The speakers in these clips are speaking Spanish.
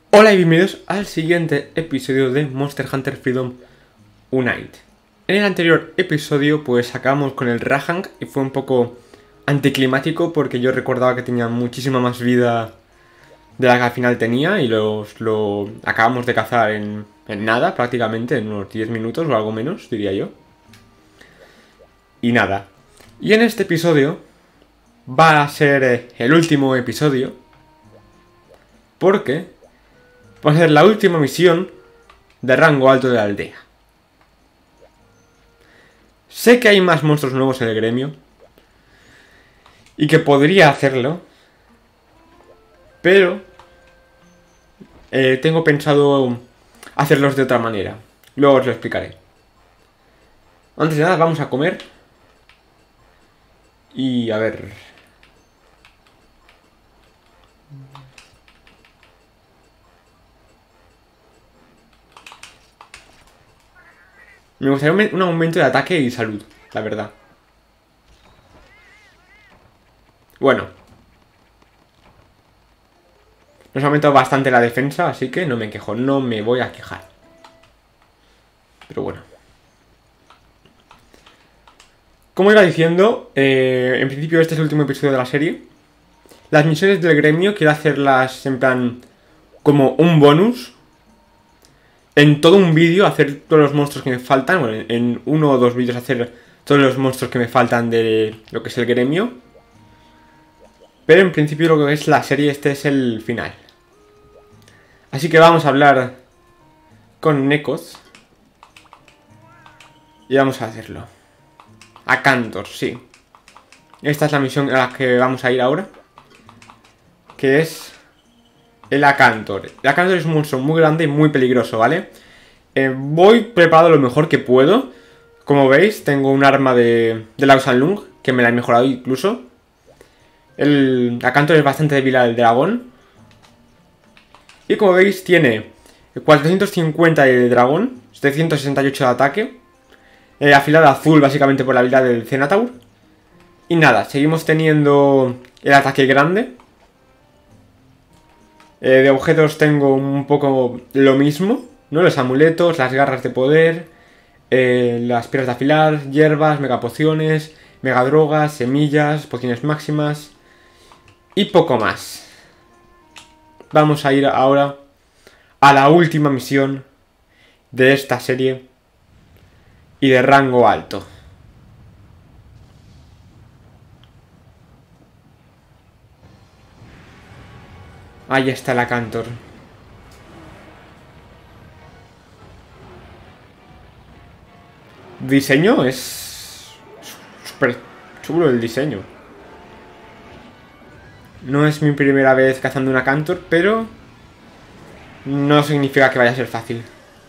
Hola y bienvenidos al siguiente episodio de Monster Hunter Freedom Unite. En el anterior episodio pues acabamos con el Rahang y fue un poco anticlimático porque yo recordaba que tenía muchísima más vida de la que al final tenía y lo acabamos de cazar en nada prácticamente, en unos 10 minutos o algo menos diría yo. Y nada. Y en este episodio va a ser el último episodio porque va a ser la última misión de rango alto de la aldea. Sé que hay más monstruos nuevos en el gremio y que podría hacerlo, pero tengo pensado hacerlos de otra manera. Luego os lo explicaré. Antes de nada vamos a comer. Y a ver... me gustaría un aumento de ataque y salud, la verdad. Bueno. Nos ha aumentado bastante la defensa, así que no me quejo, no me voy a quejar. Pero bueno. Como iba diciendo, en principio este es el último episodio de la serie. Las misiones del gremio quiero hacerlas en plan como un bonus. En todo un vídeo hacer todos los monstruos que me faltan. Bueno, en uno o dos vídeos hacer todos los monstruos que me faltan de lo que es el gremio. Pero en principio lo que es la serie, este es el final. Así que vamos a hablar con Nekoz. Y vamos a hacerlo. A Cantor, sí. Esta es la misión a la que vamos a ir ahora. Que es... el Acantor. El Acantor es un monstruo muy grande y muy peligroso, ¿vale? Voy preparado lo mejor que puedo. Como veis, tengo un arma de Lao Shanlong, que me la he mejorado incluso. El Acantor es bastante débil al dragón. Y como veis, tiene 450 de dragón, 768 de ataque. Afilada azul, básicamente por la habilidad del Cenataur. Y nada, seguimos teniendo el ataque grande. De objetos tengo un poco lo mismo, ¿no? Los amuletos, las garras de poder, las piedras de afilar, hierbas, megapociones, megadrogas, semillas, pociones máximas y poco más. Vamos a ir ahora a la última misión de esta serie y de rango alto. Ahí está el Acantor. Diseño es súper chulo el diseño. No es mi primera vez cazando un Acantor, pero no significa que vaya a ser fácil.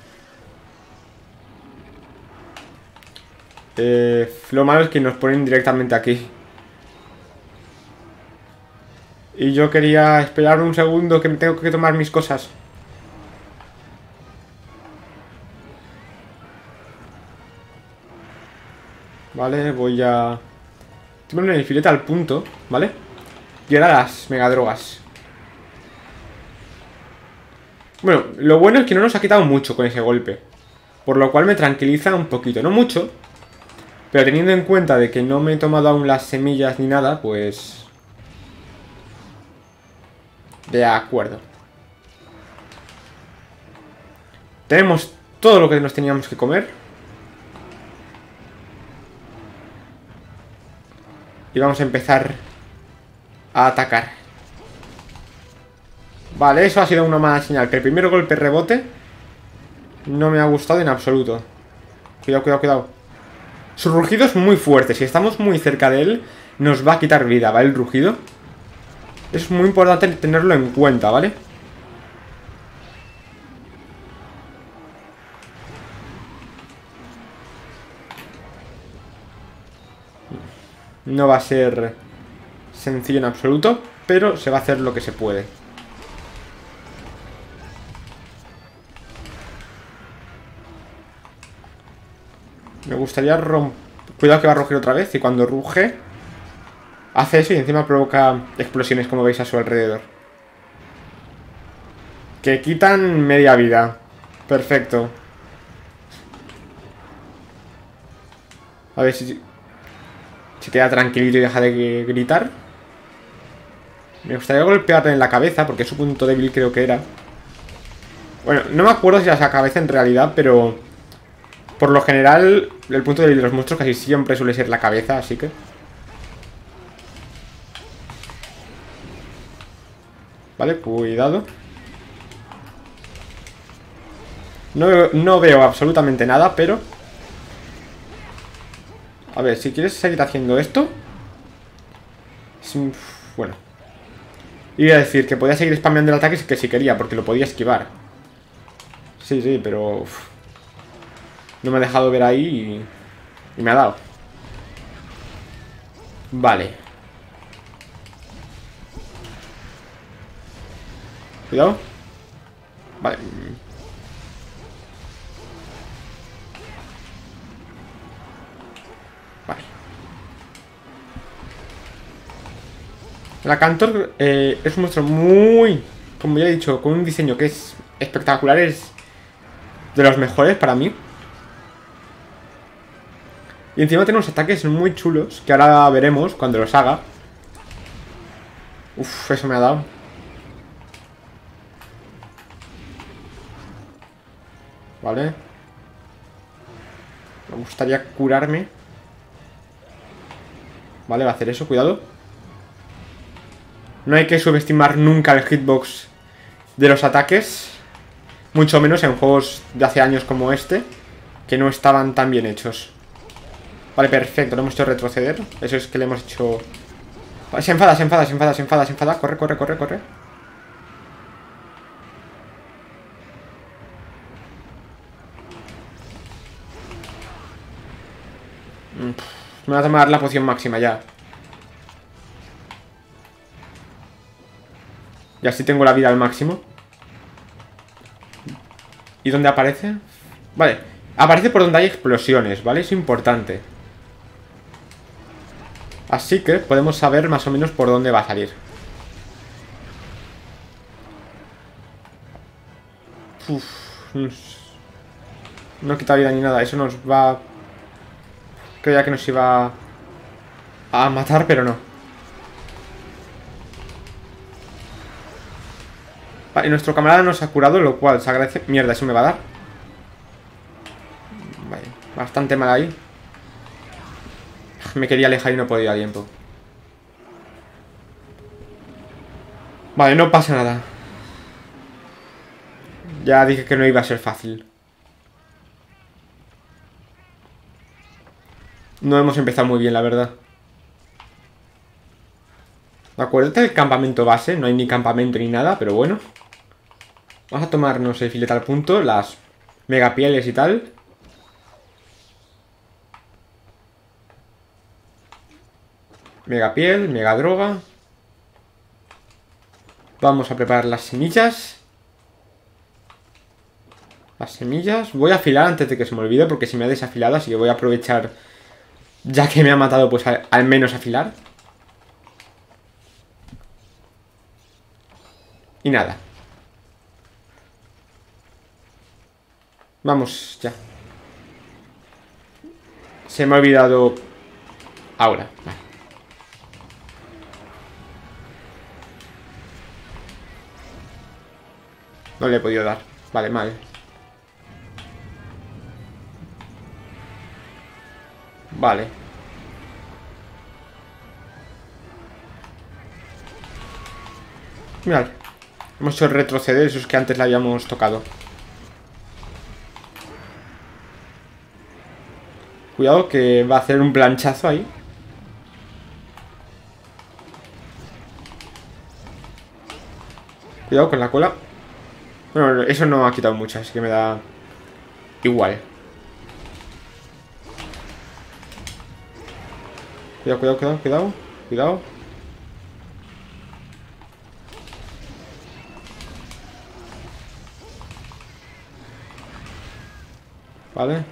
Lo malo es que nos ponen directamente aquí. Y yo quería esperar un segundo que me tengo que tomar mis cosas. Vale, voy a... tomarme el filete al punto, ¿vale? Y ahora las megadrogas. Bueno, lo bueno es que no nos ha quitado mucho con ese golpe. Por lo cual me tranquiliza un poquito. No mucho, pero teniendo en cuenta de que no me he tomado aún las semillas ni nada, pues... de acuerdo. Tenemos todo lo que nos teníamos que comer. Y vamos a empezar a atacar. Vale, eso ha sido una mala señal. Que el primer golpe rebote no me ha gustado en absoluto. Cuidado, cuidado, cuidado. Su rugido es muy fuerte. Si estamos muy cerca de él, nos va a quitar vida, ¿vale? El rugido. Es muy importante tenerlo en cuenta, ¿vale? No va a ser sencillo en absoluto, pero se va a hacer lo que se puede. Me gustaría romper... cuidado que va a rugir otra vez y cuando ruge hace eso y encima provoca explosiones como veis a su alrededor. Que quitan media vida. Perfecto. A ver si se queda tranquilito y deja de gritar. Me gustaría golpearle en la cabeza, porque es su punto débil, creo que era. Bueno, no me acuerdo si era esa cabeza en realidad, pero por lo general el punto débil de los monstruos casi siempre suele ser la cabeza, así que... Vale, cuidado. No veo absolutamente nada, pero... A ver, si quieres seguir haciendo esto... Bueno. Iba a decir que podía seguir spameando el ataque que si quería, porque lo podía esquivar. Sí, sí, pero... No me ha dejado ver ahí y me ha dado. Vale. Cuidado. Vale. Vale. La Cantor es un monstruo muy... Como ya he dicho, con un diseño que es espectacular. Es de los mejores para mí. Y encima tiene unos ataques muy chulos, que ahora veremos cuando los haga. Uf, eso me ha dado. Vale. Me gustaría curarme. Vale, va a hacer eso, cuidado. No hay que subestimar nunca el hitbox de los ataques. Mucho menos en juegos de hace años como este, que no estaban tan bien hechos. Vale, perfecto, lo hemos hecho retroceder. Eso es que le hemos hecho... Vale, se enfada, se enfada, se enfada, se enfada, se enfada. Corre, corre, corre, corre. Me voy a tomar la poción máxima ya. Y así tengo la vida al máximo. ¿Y dónde aparece? Vale, aparece por donde hay explosiones, ¿vale? Es importante. Así que podemos saber más o menos por dónde va a salir. Uf, no quita vida ni nada. Eso nos va... Creía que nos iba a matar, pero no. Vale, y nuestro camarada nos ha curado, lo cual se agradece. Mierda, eso me va a dar. Vale, bastante mal ahí. Me quería alejar y no podía a tiempo. Vale, no pasa nada. Ya dije que no iba a ser fácil. No hemos empezado muy bien, la verdad. Acuérdate del campamento base. No hay ni campamento ni nada, pero bueno. Vamos a tomarnos el filete al punto. Las megapieles y tal. Megapiel, megadroga. Vamos a preparar las semillas. Las semillas. Voy a afilar antes de que se me olvide, porque se me ha desafilado, así que voy a aprovechar. Ya que me ha matado, pues al menos afilar. Y nada. Vamos, ya. Se me ha olvidado. Ahora, vale. No le he podido dar. Vale, mal. Vale. Mirad. Hemos hecho retroceder esos que antes le habíamos tocado. Cuidado que va a hacer un planchazo ahí. Cuidado con la cola. Bueno, eso no ha quitado mucho, así que me da igual. Cuidado, cuidado, cuidado, cuidado. Cuidado. Vale.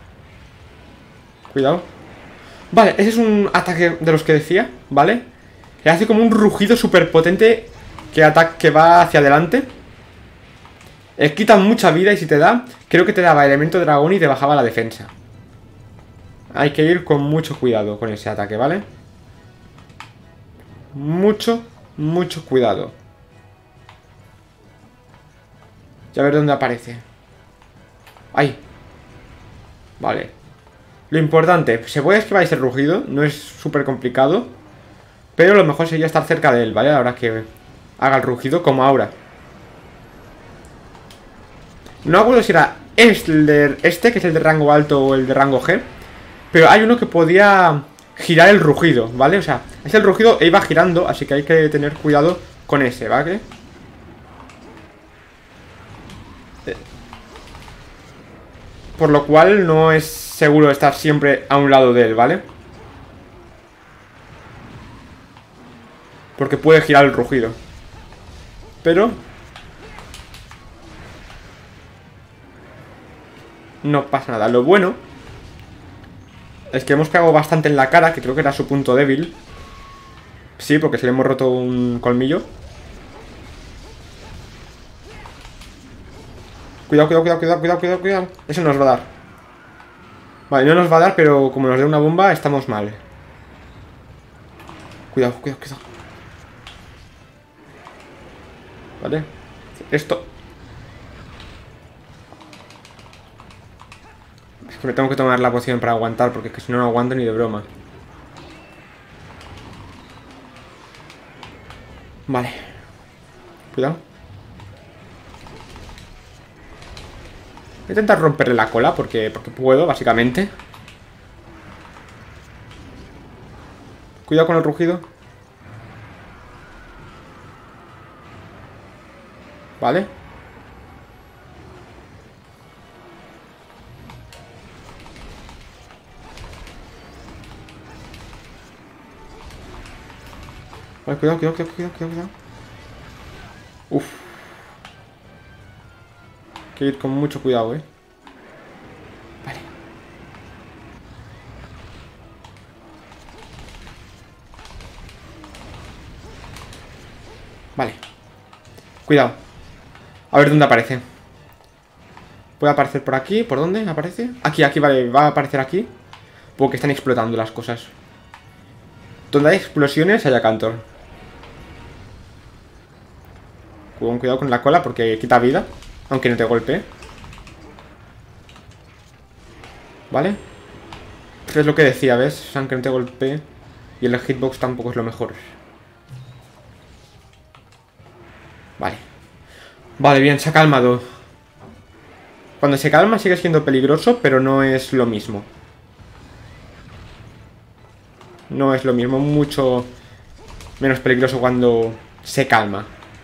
Cuidado. Vale, ese es un ataque de los que decía, ¿vale? Que hace como un rugido súper potente que va hacia adelante. Quita mucha vida y si te da, creo que te daba elemento dragón y te bajaba la defensa. Hay que ir con mucho cuidado con ese ataque, ¿vale? Mucho, mucho cuidado. Ya ver dónde aparece. ¡Ay! Vale. Lo importante, se puede esquivar ese rugido, no es súper complicado. Pero lo mejor sería estar cerca de él, ¿vale? Ahora que haga el rugido, como ahora. No me acuerdo si era este, que es el de rango alto o el de rango G. Pero hay uno que podía girar el rugido, ¿vale? O sea, es el rugido e iba girando, así que hay que tener cuidado con ese, ¿vale? Por lo cual no es seguro estar siempre a un lado de él, ¿vale? Porque puede girar el rugido. Pero no pasa nada. Lo bueno es que hemos pegado bastante en la cara, que creo que era su punto débil. Sí, porque se le hemos roto un colmillo. Cuidado, cuidado, cuidado, cuidado, cuidado, cuidado, cuidado. Eso nos va a dar. Vale, no nos va a dar, pero como nos dé una bomba, estamos mal. Cuidado, cuidado, cuidado. Vale. Esto. Es que me tengo que tomar la poción para aguantar, porque es que si no, no aguanto ni de broma. Vale. Cuidado. Voy a intentar romperle la cola porque puedo, básicamente. Cuidado con el rugido. Vale. Vale, cuidado, cuidado, cuidado, cuidado, cuidado. Uf. Hay que ir con mucho cuidado, Vale. Vale. Cuidado. A ver dónde aparece. Puede aparecer por aquí. ¿Por dónde aparece? Aquí, aquí, vale. Va a aparecer aquí. Porque están explotando las cosas. Donde hay explosiones hay Acantor. Cuidado con la cola porque quita vida. Aunque no te golpee. ¿Vale? Es lo que decía, ¿ves? Aunque no te golpee. Y el hitbox tampoco es lo mejor. Vale. Vale, bien, se ha calmado. Cuando se calma sigue siendo peligroso, pero no es lo mismo. No es lo mismo, mucho menos peligroso cuando se calma.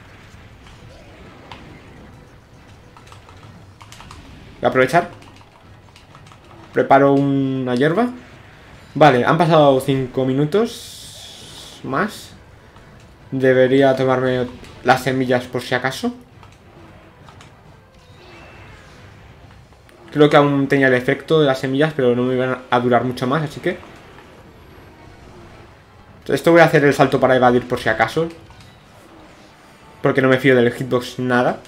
Voy a aprovechar. Preparo una hierba. Vale, han pasado 5 minutos más. Debería tomarme las semillas por si acaso. Creo que aún tenía el efecto de las semillas, pero no me iban a durar mucho más, así que... Esto voy a hacer el salto para evadir por si acaso. Porque no me fío del hitbox nada.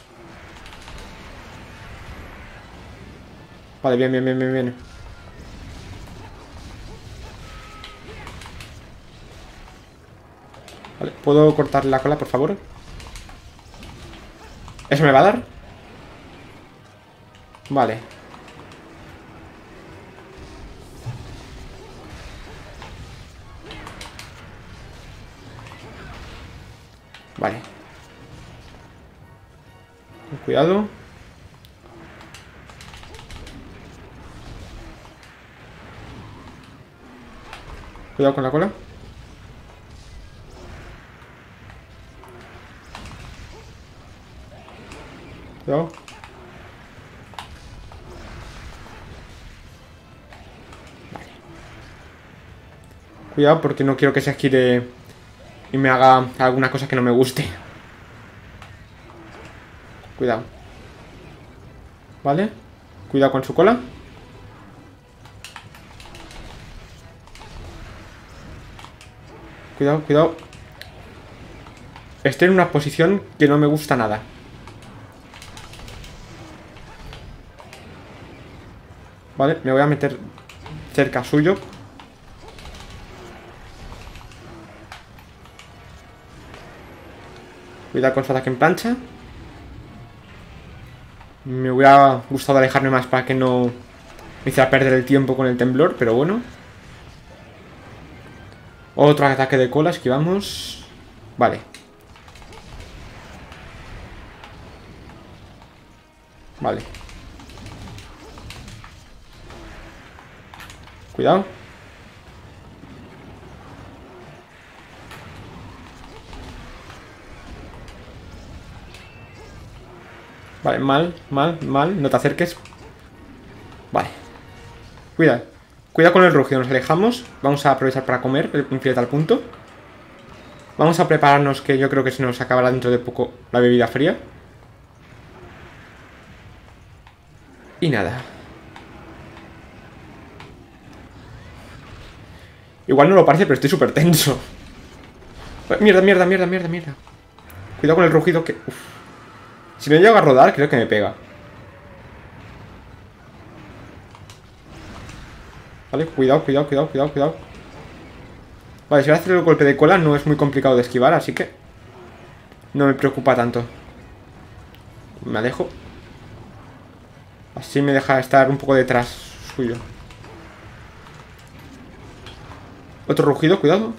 Vale, bien, bien, bien, bien, bien. Vale, ¿puedo cortarle la cola, por favor? ¿Eso me va a dar? Vale. Vale. Cuidado. Cuidado con la cola. Cuidado. Vale. Cuidado porque no quiero que se gire y me haga alguna cosa que no me guste. Cuidado. Vale. Cuidado con su cola. Cuidado, cuidado. Estoy en una posición que no me gusta nada. Vale, me voy a meter cerca suyo. Cuidado con su ataque en plancha. Me hubiera gustado alejarme más para que no me hiciera perder el tiempo con el temblor, pero bueno. Otro ataque de cola, esquivamos. Vale. Vale. Cuidado. Vale, mal, mal, mal. No te acerques. Vale. Cuidado. Cuidado con el rugido. Nos alejamos. Vamos a aprovechar para comer. Infinita al punto. Vamos a prepararnos, que yo creo que se nos acabará dentro de poco la bebida fría. Y nada. Igual no lo parece, pero estoy súper tenso. Mierda, mierda, mierda, mierda, mierda. Cuidado con el rugido que... Uf. Si me llego a rodar, creo que me pega. Vale, cuidado, cuidado, cuidado, cuidado, cuidado. Vale, si voy a hacer el golpe de cola no es muy complicado de esquivar, así que no me preocupa tanto. Me alejo. Así me deja estar un poco detrás suyo. Otro rugido, cuidado.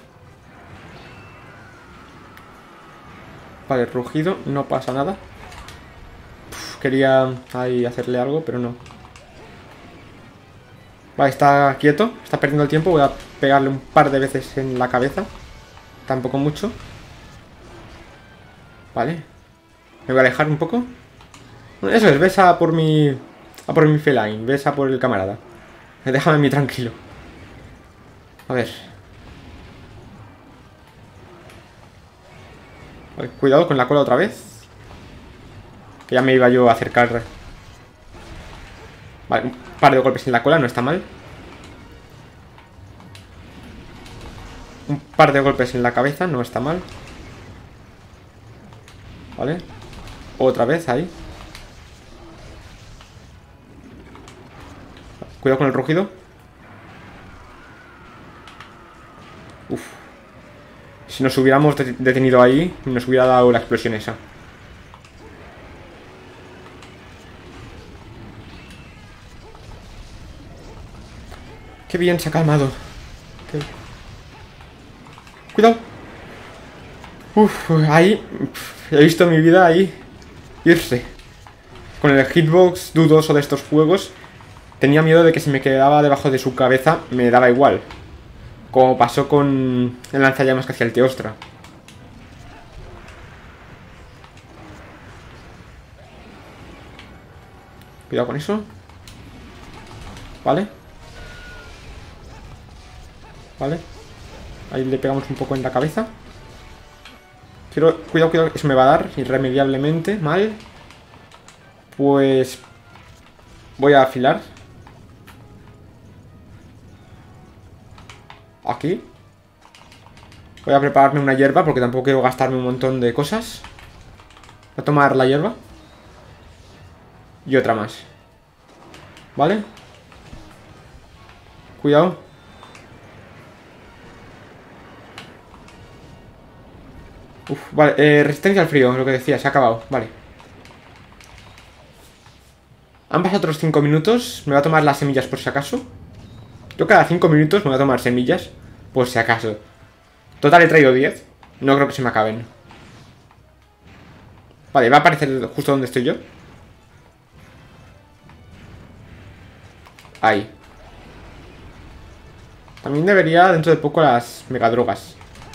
Vale, rugido, no pasa nada. Quería ahí hacerle algo, pero no. Vale, está quieto, está perdiendo el tiempo. Voy a pegarle un par de veces en la cabeza. Tampoco mucho. Vale. Me voy a alejar un poco. Eso es, ves a por mi... A por mi feline, ves a por el camarada. Déjame a mí tranquilo. A ver. Vale, cuidado con la cola otra vez. Que ya me iba yo a acercar. Vale, un par de golpes en la cola, no está mal. Un par de golpes en la cabeza, no está mal. Vale. Otra vez ahí. Cuidado con el rugido. Uf. Si nos hubiéramos detenido ahí, nos hubiera dado la explosión esa. Qué bien, se ha calmado. Qué... Cuidado. Uf, ahí. He visto mi vida ahí irse. Con el hitbox dudoso de estos juegos, tenía miedo de que si me quedaba debajo de su cabeza me daba igual. Como pasó con el lanzallamas que hacía el Teostra. Cuidado con eso. Vale. Vale. Ahí le pegamos un poco en la cabeza. Quiero... Cuidado, cuidado. Eso me va a dar irremediablemente. Mal. Pues... Voy a afilar. Aquí. Voy a prepararme una hierba porque tampoco quiero gastarme un montón de cosas. Voy a tomar la hierba. Y otra más. ¿Vale? Cuidado. Uf, vale, resistencia al frío, lo que decía, se ha acabado, vale. Han pasado otros 5 minutos, me voy a tomar las semillas por si acaso. Yo cada 5 minutos me voy a tomar semillas, por si acaso. Total he traído 10, no creo que se me acaben. Vale, va a aparecer justo donde estoy yo. Ahí. También debería dentro de poco las megadrogas.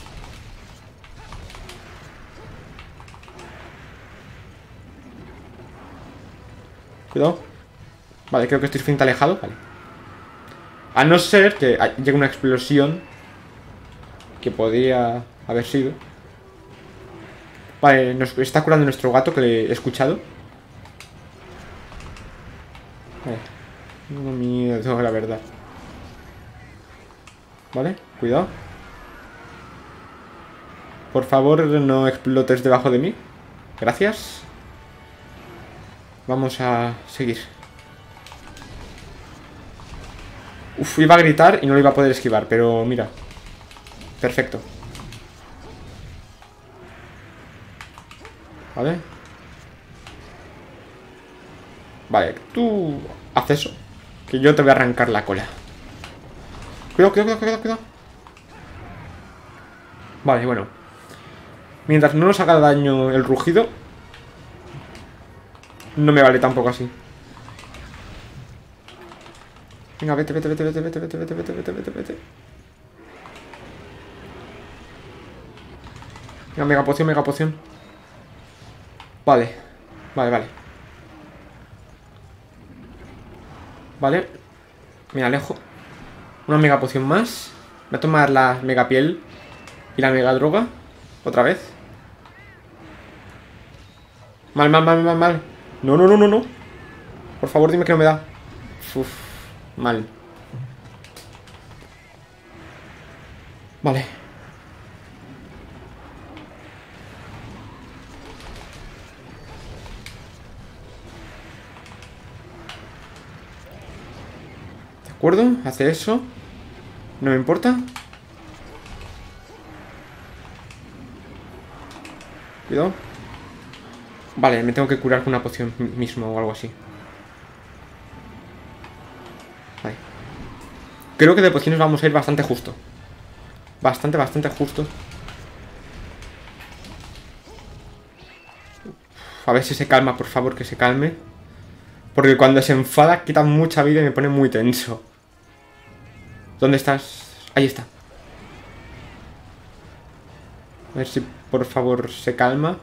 Cuidado. Vale, creo que estoy suficientemente alejado. Vale. A no ser que llegue una explosión. Que podría haber sido. Vale, nos está curando nuestro gato, que le he escuchado. Vale. Tengo miedo, la verdad. Vale, cuidado. Por favor, no explotes debajo de mí. Gracias. Vamos a seguir. Uf, iba a gritar y no lo iba a poder esquivar, pero mira. Perfecto. Vale. Vale, tú haz eso, que yo te voy a arrancar la cola. Cuidado, cuidado, cuidado, cuidado. Vale, bueno. Mientras no nos haga daño el rugido, no me vale tampoco así. Venga, vete, vete, vete, vete, vete, vete, vete, vete, vete, vete, vete. Venga, mega poción, mega poción. Vale, vale, vale. Vale. Me alejo. Una mega poción más. Voy a tomar la mega piel y la mega droga. Otra vez. Mal, mal, mal, mal, mal. No, no, no, no, no. Por favor, dime que no me da. Uf, mal. Vale. De acuerdo, hace eso. No me importa. Cuidado. Vale, me tengo que curar con una poción mismo o algo así. Vale. Creo que de pociones vamos a ir bastante justo. Bastante, bastante justo. A ver si se calma, por favor, que se calme. Porque cuando se enfada quita mucha vida y me pone muy tenso. ¿Dónde estás? Ahí está. A ver si por favor se calma.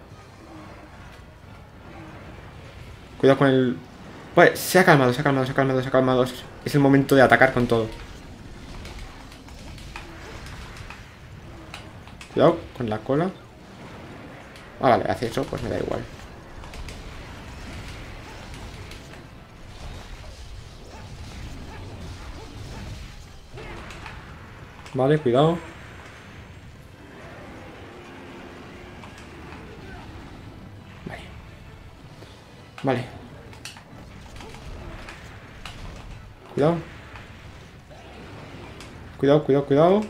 Cuidado con el... Vale, se ha calmado, se ha calmado, se ha calmado, se ha calmado. Es el momento de atacar con todo. Cuidado con la cola. Ah, vale, hace eso, pues me da igual. Vale, cuidado. Vale. Vale. Cuidado. Cuidado, cuidado, cuidado.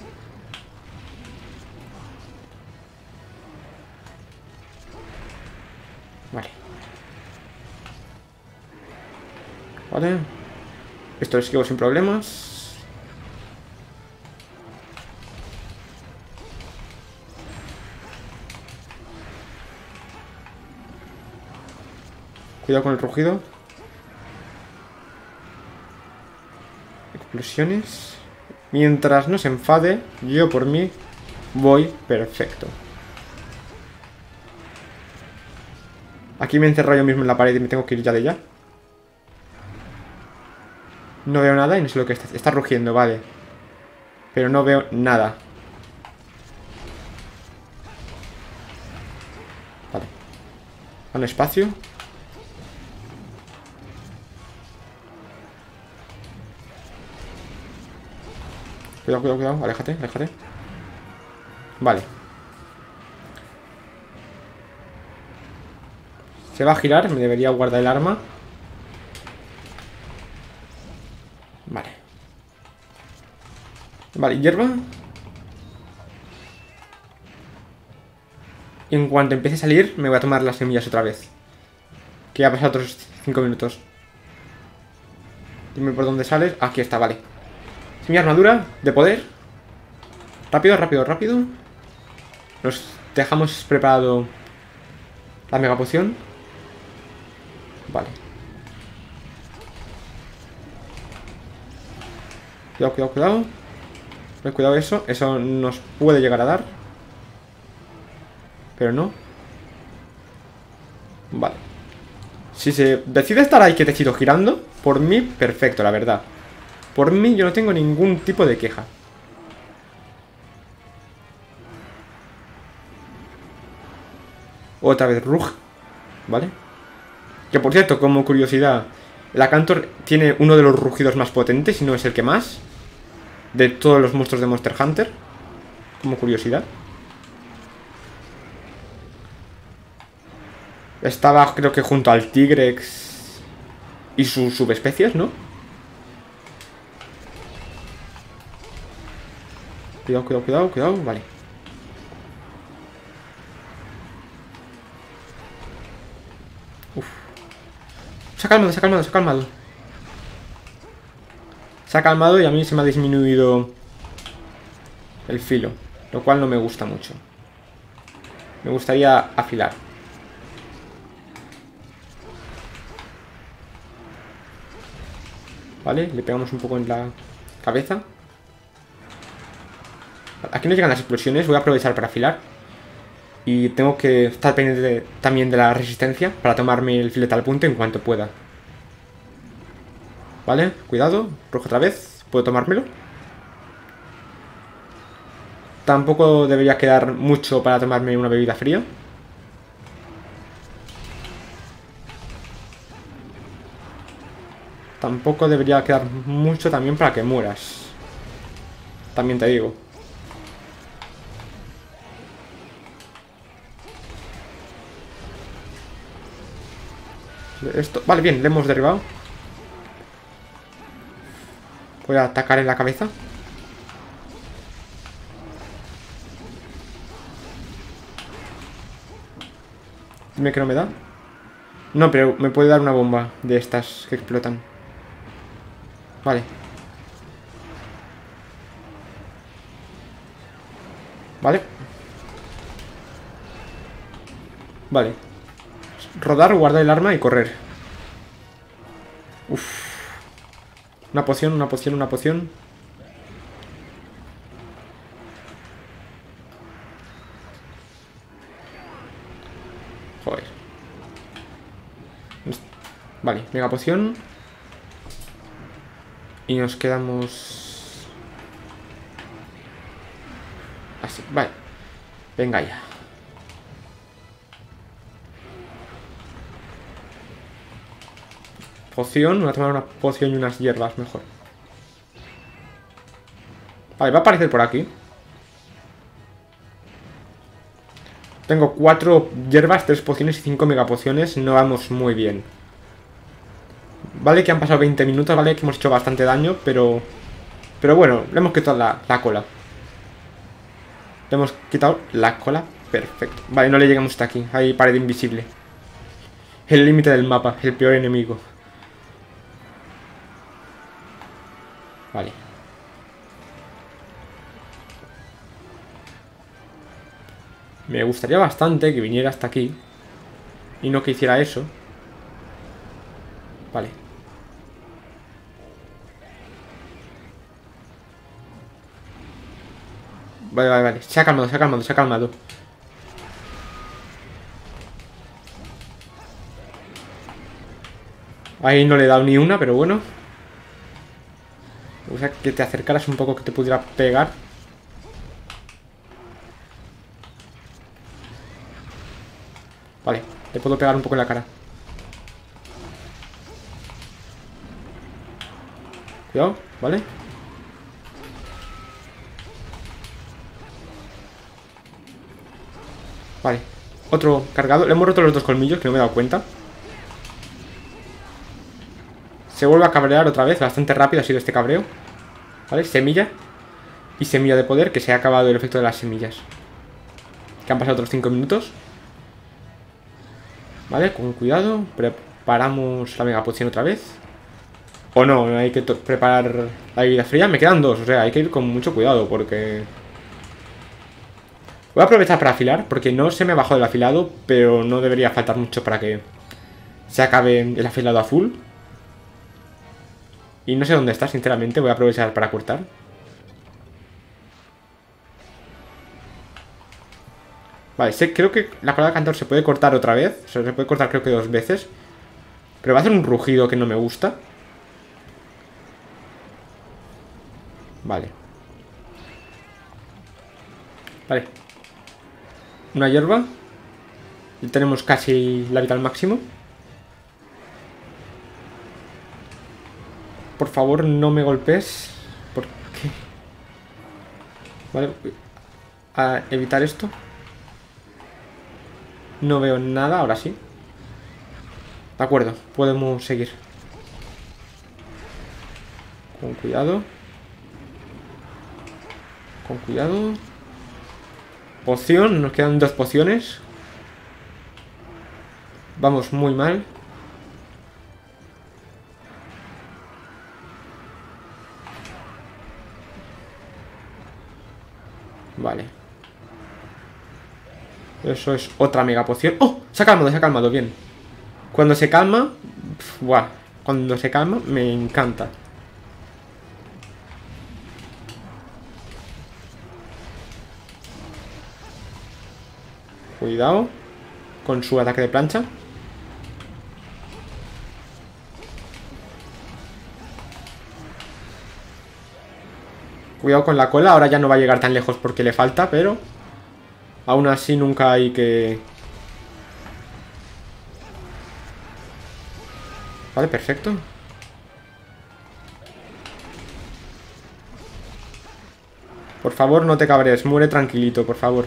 Vale. Vale. Esto lo esquivo sin problemas. Cuidado con el rugido. Explosiones. Mientras no se enfade, yo por mí voy perfecto. Aquí me he encerrado yo mismo en la pared y me tengo que ir ya de ya. No veo nada y no sé lo que está. Está rugiendo, vale. Pero no veo nada. Vale. Al espacio. Cuidado, cuidado, cuidado. Aléjate, aléjate. Vale. Se va a girar. Me debería guardar el arma. Vale. Vale, hierba. Y en cuanto empiece a salir, me voy a tomar las semillas otra vez. Que ya ha pasado otros 5 minutos. Dime por dónde sales. Aquí está, vale. Semilla armadura de poder. Rápido, rápido, rápido. Nos dejamos preparado la mega poción. Vale. Cuidado, cuidado, cuidado. Cuidado eso. Eso nos puede llegar a dar. Pero no. Vale. Si se decide estar ahí quietecito girando, por mí, perfecto, la verdad. Por mí yo no tengo ningún tipo de queja. Otra vez Rug. ¿Vale? Que por cierto, como curiosidad, el Acantor tiene uno de los rugidos más potentes, si no es el que más, de todos los monstruos de Monster Hunter. Como curiosidad. Estaba creo que junto al Tigrex y sus subespecies, ¿no? Cuidado, cuidado, cuidado, cuidado, vale. Uf. Se ha calmado, se ha calmado, se ha calmado. Se ha calmado y a mí se me ha disminuido el filo, lo cual no me gusta mucho. Me gustaría afilar. Vale, le pegamos un poco en la cabeza. Aquí no llegan las explosiones, voy a aprovechar para afilar. Y tengo que estar pendiente también de la resistencia para tomarme el filete al punto en cuanto pueda. Vale, cuidado, rojo otra vez, puedo tomármelo. Tampoco debería quedar mucho para tomarme una bebida fría. Tampoco debería quedar mucho también para que mueras. También te digo. Esto, vale, bien, le hemos derribado. Voy a atacar en la cabeza. Dime que no me da. No, pero me puede dar una bomba de estas que explotan. Vale. Vale. Vale. Rodar, guardar el arma y correr. Uf. Una poción, una poción, una poción. Joder. Vale, mega poción. Y nos quedamos... así, vale. Venga ya. Poción, voy a tomar una poción y unas hierbas mejor. Vale, va a aparecer por aquí. Tengo 4 hierbas, 3 pociones y 5 megapociones. No vamos muy bien. Vale que han pasado 20 minutos, vale que hemos hecho bastante daño, pero bueno, le hemos quitado la cola. Le hemos quitado la cola, perfecto. Vale, no le llegamos hasta aquí, hay pared invisible. El límite del mapa, el peor enemigo. Vale. Me gustaría bastante que viniera hasta aquí y no que hiciera eso. Vale. Vale, vale, vale. Se ha calmado, se ha calmado, se ha calmado. Ahí no le he dado ni una, pero bueno. O sea, que te acercaras un poco, que te pudiera pegar. Vale, le puedo pegar un poco en la cara. Cuidado, ¿vale? Vale, otro cargado. Le hemos roto los 2 colmillos, que no me he dado cuenta. Se vuelve a cabrear otra vez, bastante rápido ha sido este cabreo. Vale, semilla. Y semilla de poder, que se ha acabado el efecto de las semillas. Que han pasado otros 5 minutos. Vale, con cuidado. Preparamos la mega poción otra vez. O no, hay que preparar la bebida fría. Me quedan 2, o sea, hay que ir con mucho cuidado porque... Voy a aprovechar para afilar, porque no se me ha bajado el afilado, pero no debería faltar mucho para que se acabe el afilado a full. Y no sé dónde está, sinceramente. Voy a aprovechar para cortar. Vale, creo que la palabra cantor se puede cortar otra vez. O sea, se puede cortar creo que 2 veces. Pero va a hacer un rugido que no me gusta. Vale. Vale. Una hierba. Y tenemos casi la vida al máximo. Por favor, no me golpees. ¿Por qué? Vale. A evitar esto. No veo nada, ahora sí. De acuerdo, podemos seguir. Con cuidado. Con cuidado. Poción, nos quedan 2 pociones. Vamos muy mal. Vale. Eso es otra mega poción. ¡Oh! Se ha calmado, bien. Cuando se calma... Buah. Cuando se calma, me encanta. Cuidado con su ataque de plancha. Cuidado con la cola. Ahora ya no va a llegar tan lejos porque le falta, pero... aún así nunca hay que... Vale, perfecto. Por favor, no te cabres. Muere tranquilito, por favor.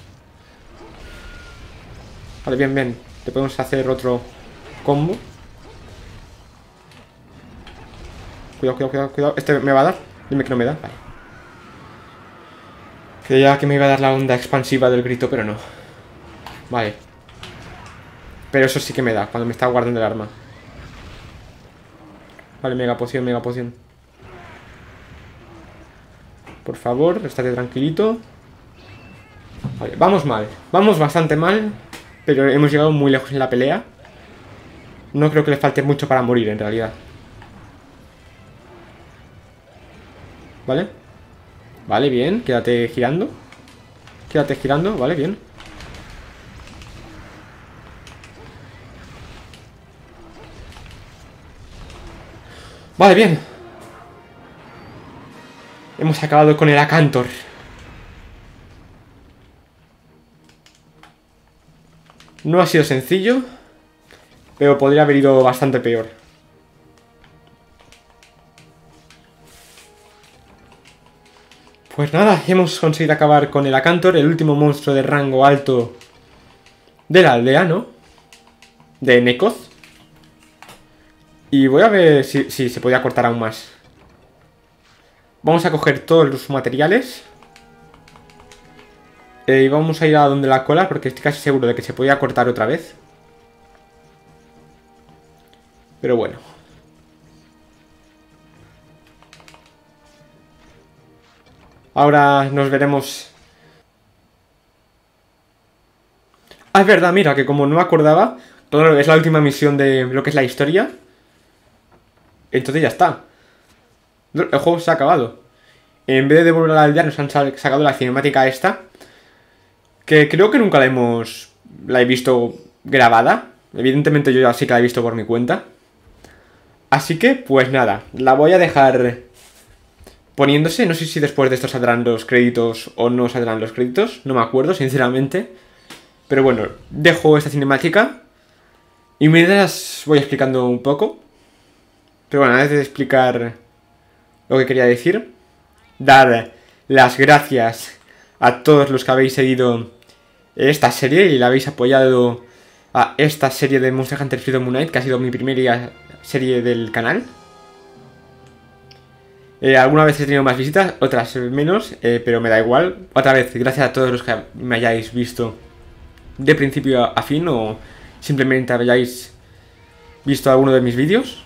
Vale, bien, bien. Te podemos hacer otro combo. Cuidado, cuidado, cuidado, cuidado. ¿Este me va a dar? Dime que no me da. Vale. Creía que me iba a dar la onda expansiva del grito, pero no. Vale. Pero eso sí que me da, cuando me está guardando el arma. Vale, mega poción, mega poción. Por favor, estate tranquilito. Vale, vamos mal. Vamos bastante mal. Pero hemos llegado muy lejos en la pelea. No creo que le falte mucho para morir, en realidad. Vale. Vale, bien. Quédate girando. Quédate girando. Vale, bien. Vale, bien. Hemos acabado con el Acantor. No ha sido sencillo, pero podría haber ido bastante peor. Pues nada, hemos conseguido acabar con el Acantor, el último monstruo de rango alto de la aldea, ¿no? De Nekoth. Y voy a ver si se podía cortar aún más. Vamos a coger todos los materiales. Y vamos a ir a donde la cola, porque estoy casi seguro de que se podía cortar otra vez. Pero bueno. Ahora nos veremos. Ah, es verdad, mira, que como no me acordaba, todo es la última misión de lo que es la historia. Entonces ya está. El juego se ha acabado. En vez de devolver a la aldea nos han sacado la cinemática esta, que creo que nunca la he visto grabada. Evidentemente yo ya sí que la he visto por mi cuenta. Así que, pues nada, la voy a dejar poniéndose. No sé si después de esto saldrán los créditos o no saldrán los créditos. No me acuerdo, sinceramente. Pero bueno, dejo esta cinemática y mientras voy explicando un poco. Pero bueno, antes de explicar lo que quería decir, dar las gracias a todos los que habéis seguido esta serie y la habéis apoyado a esta serie de Monster Hunter Freedom Unite, que ha sido mi primera serie del canal. Algunas veces he tenido más visitas, otras menos, pero me da igual. Otra vez, gracias a todos los que me hayáis visto de principio a fin o simplemente hayáis visto alguno de mis vídeos.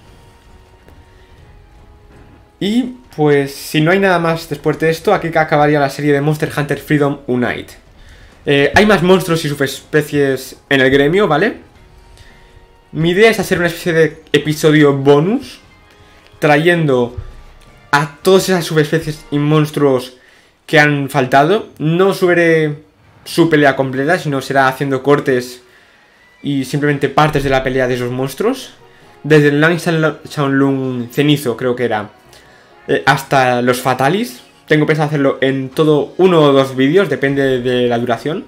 Y pues si no hay nada más después de esto, aquí acabaría la serie de Monster Hunter Freedom Unite. Hay más monstruos y subespecies en el gremio, ¿vale? Mi idea es hacer una especie de episodio bonus, trayendo a todas esas subespecies y monstruos que han faltado. No subiré su pelea completa, sino será haciendo cortes y simplemente partes de la pelea de esos monstruos. Desde el Lang Xiaolong Cenizo, creo que era, hasta los Fatalis. Tengo pensado hacerlo en todo 1 o 2 vídeos, depende de la duración.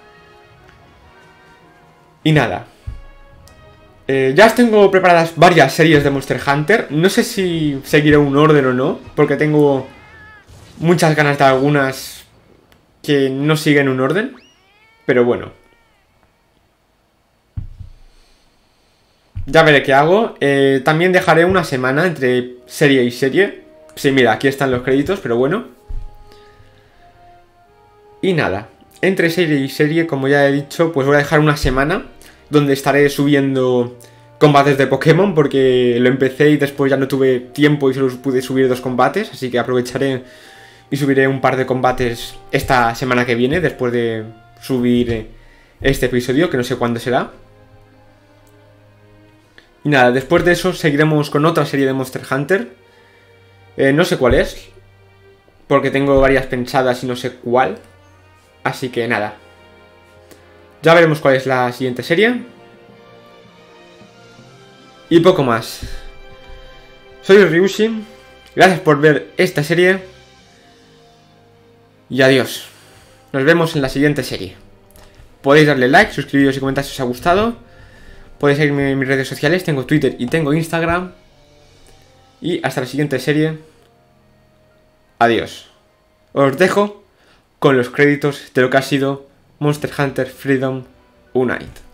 Y nada. Ya os tengo preparadas varias series de Monster Hunter. No sé si seguiré un orden o no, porque tengo muchas ganas de algunas que no siguen un orden. Pero bueno. Ya veré qué hago. También dejaré una semana entre serie y serie. Sí, mira, aquí están los créditos, pero bueno. Y nada, entre serie y serie, como ya he dicho, pues voy a dejar una semana donde estaré subiendo combates de Pokémon, porque lo empecé y después ya no tuve tiempo y solo pude subir 2 combates, así que aprovecharé y subiré un par de combates esta semana que viene, después de subir este episodio, que no sé cuándo será. Y nada, después de eso seguiremos con otra serie de Monster Hunter. No sé cuál es, porque tengo varias pensadas y no sé cuál. Así que nada, ya veremos cuál es la siguiente serie. Y poco más. Soy Ryushi, gracias por ver esta serie. Y adiós. Nos vemos en la siguiente serie. Podéis darle like, suscribiros y comentar si os ha gustado. Podéis seguirme en mis redes sociales, tengo Twitter y tengo Instagram. Y hasta la siguiente serie. Adiós. Os dejo con los créditos de lo que ha sido Monster Hunter Freedom Unite.